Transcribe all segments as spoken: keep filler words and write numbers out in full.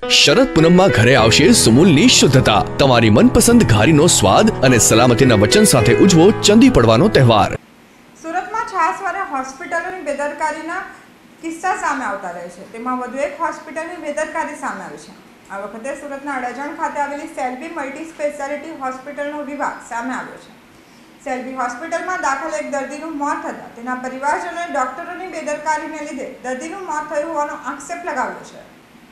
शरद पूनमમાં ઘરે આવશે સુમૂલની શુદ્ધતા। તમારી મનપસંદ ઘારીનો સ્વાદ અને સલામતીના વચન સાથે ઉજવો ચંદી પડવાનો તહેવાર। સુરતમાં છાસવાળા હોસ્પિટલોની બેદરકારીના કિસ્સા સામે આવતા રહે છે। તેમાં વધુ એક હોસ્પિટલની બેદરકારી સામે આવી છે। આ વખતે સુરતના અડાજણ ખાતે આવેલી સેલ્બી મલ્ટી સ્પેશિયાલિટી હોસ્પિટલનો વિવાદ સામે આવ્યો છે। સેલ્બી હોસ્પિટલમાં દાખલ એક દર્દીનું મોત થતાં તેના પરિવારજનોએ ડોક્ટરોની બેદરકારીને લીધે દર્દીનું મોત થયું હોવાનો આક્ષેપ લગાવ્યો છે।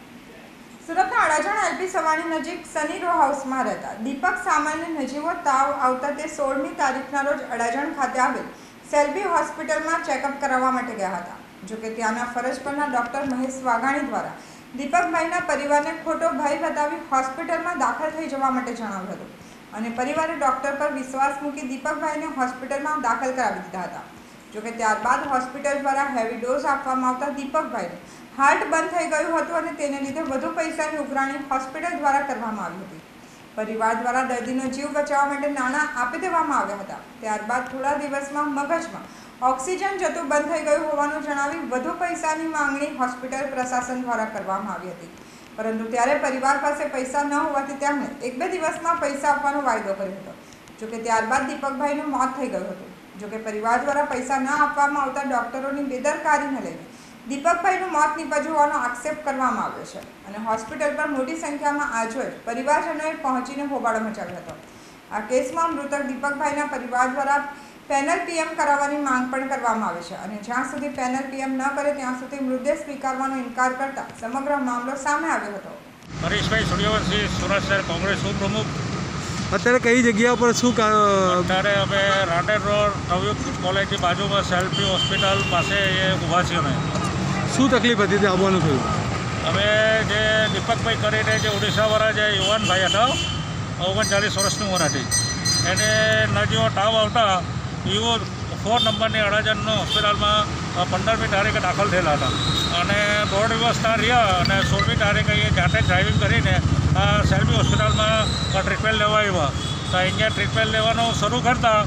સુરતના અડાજણ એલપી સવાણી નજીક સની રો હાઉસમાં રહેતા દીપક સામાન્ય નજીવો તાવ આવતા તે સોળમી તારીખના રોજ અડાજણ ખાતે આવેલ સેલ્બી હોસ્પિટલમાં ચેકઅપ કરાવવા માટે ગયા હતા। જોકે ત્યાંના ફરજ પરના ડોક્ટર મહેશ વાઘાણી દ્વારા દીપકભાઈના પરિવારને ખોટો ભય બતાવી હોસ્પિટલમાં દાખલ થઈ જવા માટે જણાવ્યું હતું અને પરિવારે ડોક્ટર પર વિશ્વાસ મૂકી દીપકભાઈને હોસ્પિટલમાં દાખલ કરાવી દીધા હતા। જોકે ત્યારબાદ હોસ્પિટલ દ્વારા હેવી ડોઝ આપવામાં આવતા દીપકભાઈને હાર્ટ બંધ થઈ ગયું હતું અને તેને લીધે વધુ પૈસાની ઉઘરાણી હોસ્પિટલ દ્વારા કરવામાં આવી હતી। પરિવાર દ્વારા દર્દીનો જીવ બચાવવા માટે નાણાં આપી દેવામાં આવ્યા હતા। ત્યારબાદ થોડા દિવસમાં મગજમાં ઓક્સિજન જતું બંધ થઈ ગયું હોવાનું જણાવી વધુ પૈસાની માંગણી હોસ્પિટલ પ્રશાસન દ્વારા કરવામાં આવી હતી, પરંતુ ત્યારે પરિવાર પાસે પૈસા ન હોવાથી તેમણે એક બે દિવસમાં પૈસા આપવાનો વાયદો કર્યો હતો। જોકે ત્યારબાદ દીપકભાઈનું મોત થઈ ગયું હતું। જોકે પરિવાર દ્વારા પૈસા ન આપવામાં આવતા ડોક્ટરોની બેદરકારીને લઈને દીપકભાઈનું મોત નીપજ્યું હોવાનો આક્ષેપ કરવામાં આવ્યો છે અને હોસ્પિટલ પર મોટી સંખ્યામાં આજરોજ પરિવારજનોએ પહોંચીને હોબાળો મચાવ્યો હતો। આ કેસમાં મૃતક દીપકભાઈના પરિવાર દ્વારા પેનલ પીએમ કરાવવાની માંગ પણ કરવામાં આવી છે અને જ્યાં સુધી પેનલ પીએમ ન કરે ત્યાં સુધી મૃતદેહ સ્વીકારવાનો ઇનકાર કરતા સમગ્ર મામલો સામે આવ્યો હતો। હરીશભાઈ સૂર્યવંશી, સુરત શહેર કોંગ્રેસ ઉપપ્રમુખ। અત્યારે કઈ જગ્યા પર શું અત્યારે અમે રાંડેર રોડ નવયુગ કોલેજની બાજુમાં સેલ્ફી હોસ્પિટલ પાસે એ ઊભા છીએ। અમે શું તકલીફ હતી તે આવવાનું થયું? અમે જે દીપકભાઈ કરીને જે ઓડિશાવાળા જે યુવાનભાઈ હતા, ઓગણચાલીસ વર્ષની ઉંમર હતી, એને નજીવો તાવ આવતા વિવો ફોર નંબરની અડાજણનો હોસ્પિટલમાં પંદરમી તારીખે દાખલ થયેલા હતા અને દોઢ દિવસ ત્યાં રહ્યા અને સોળમી તારીખે અહીંયા જાતે ડ્રાઇવિંગ કરીને આ સેલ્બી હોસ્પિટલમાં ટ્રીટમેન્ટ લેવા આવ્યા। તો અહીંયા ટ્રીટમેન્ટ લેવાનું શરૂ કરતાં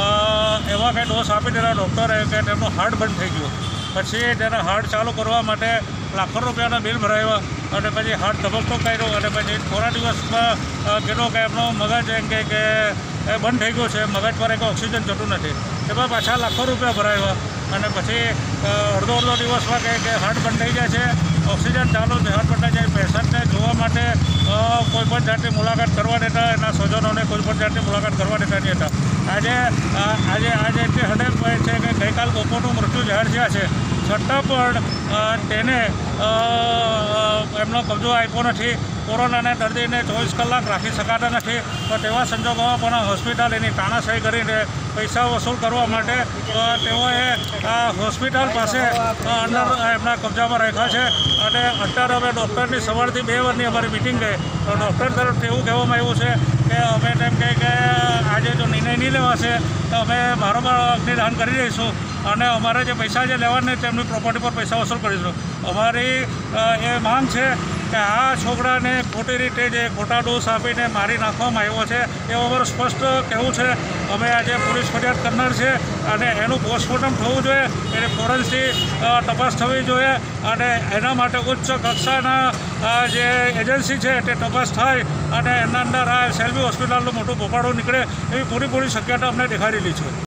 એવા કંઈ ડોઝ આપી દેલા ડૉક્ટરે કે તેમનું હાર્ટ બંધ થઈ ગયું। પછી તેને હાર્ટ ચાલુ કરવા માટે લાખો રૂપિયાના બિલ ભરાવ્યા અને પછી હાર્ટ ધબકતો કર્યો અને પછી થોડા દિવસમાં કીધું કે એમનો મગજ એમ કે કે એ બંધ થઈ ગયું છે, મગજ પર એક ઓક્સિજન જતું નથી। એમાં પાછા લાખો રૂપિયા ભરાવ્યા અને પછી અડધો અડધો દિવસમાં કહે કે હાર્ટ બંધ થઈ જાય છે, ઓક્સિજન ચાલુ છે, હાર્ટ બંધ થઈ જાય। પેશન્ટને જોવા માટે કોઈપણ જાતની મુલાકાત કરવા દેતા, એના સ્વજનોને કોઈપણ જાતની મુલાકાત કરવા દેતા નહીં હતા। આજે આજે આજે એટલી હડેક હોય છે કે ગઈકાલ બપોરનું મૃત્યુ જાહેર થયા છે, છતાં પણ તેને એમનો કબજો આપ્યો નથી। કોરોનાના દર્દીને ચોવીસ કલાક રાખી શકાતા નથી, તો તેવા સંજોગોમાં પણ હોસ્પિટલ એની તાનાશાહી કરીને પૈસા વસૂલ કરવા માટે તેઓએ આ હોસ્પિટલ પાસે અંદર એમના કબજામાં રાખ્યા છે અને અત્યારે અમે ડૉક્ટરની સવારથી બે વારની અમારી મિટિંગ ગઈ તો ડૉક્ટર તરફથી એવું કહેવામાં આવ્યું છે કે અમે તેમ કહે કે આજે જો નિર્ણય નહીં લેવાશે તો અમે બારોબાર અગ્નિદાન કરી દઈશું અને અમારે જે પૈસા જે લેવાના તેમની પ્રોપર્ટી પર પૈસા વસૂલ કરીશું। અમારી એ માંગ છે કે આ છોકરાને ખોટી રીતે જે ખોટા ડોઝ આપીને મારી નાખવામાં આવ્યો છે એવું અમારું સ્પષ્ટ કહેવું છે। અમે આજે પોલીસ ફરિયાદ કરનાર છે અને એનું પોસ્ટમોર્ટમ થવું જોઈએ, એની ફોરેન્સિક તપાસ થવી જોઈએ અને એના માટે ઉચ્ચ કક્ષાના જે એજન્સી છે તે તપાસ થાય અને એના અંદર આ સેલ્બી હોસ્પિટલનું મોટું ભોપાળું નીકળે એવી પૂરી પૂરી શક્યતા અમને દેખાડેલી છે।